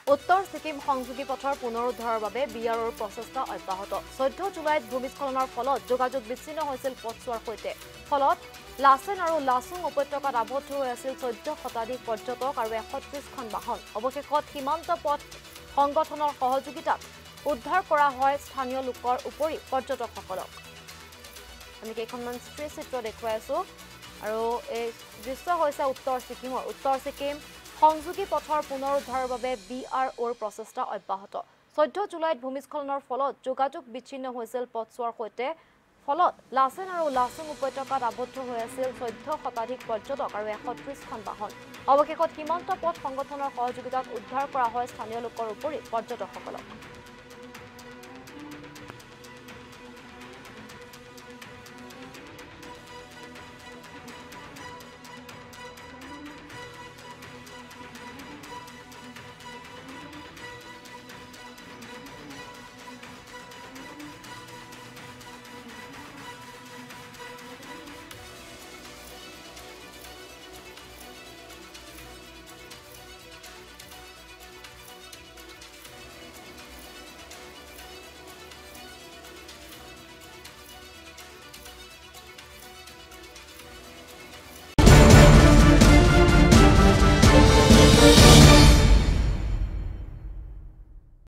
উত্তৰ ছিকিম সংযোগী পথৰ পুনৰুদ্ধাৰৰ বাবে বিআৰঅৰ প্ৰচেষ্টা অব্যাহত 14 জুলাইত ভূমিস্খলনৰ ফলত যোগাযোগ বিচ্ছিন্ন হৈছিল পথছোৱাৰ সৈতে ফলত লাচেন আৰু লাচুং উপত্যকাত আবদ্ধ হৈ আছিল 14 শতাধিক পৰ্যটক আৰু 130খন বাহন অৱশেষত সীমান্ত পথ সংগঠনৰ সহযোগিতাত উদ্ধাৰ কৰা হয় স্থানীয় লোকৰ উপৰি পৰ্যটকসকলক আমি কেইখনমান চিত্ৰ দেখুৱাই আছো আৰু এই দৃশ্য হৈছে উত্তৰ ছিকিম সংযোগী পথৰ পুনৰুদ্ধাৰৰ বাবে বিআৰঅৰ প্ৰচেষ্টা অব্যাহত 14 জুলাইত ভূমিস্খলনৰ ফলত যোগাযোগ বিচ্ছিন্ন হৈছিল পথছোৱাৰ সৈতে ফলত লাচেন আৰু লাচুং উপত্যকাত আবদ্ধ হৈ আছিল 14 শতাধিক পৰ্যটক আৰু 130খন বাহন অৱশেষত সীমান্ত পথ সংগঠনৰ সহযোগিতাত উদ্ধাৰ কৰা হয় স্থানীয় লোকৰ উপৰি পৰ্যটকসকলক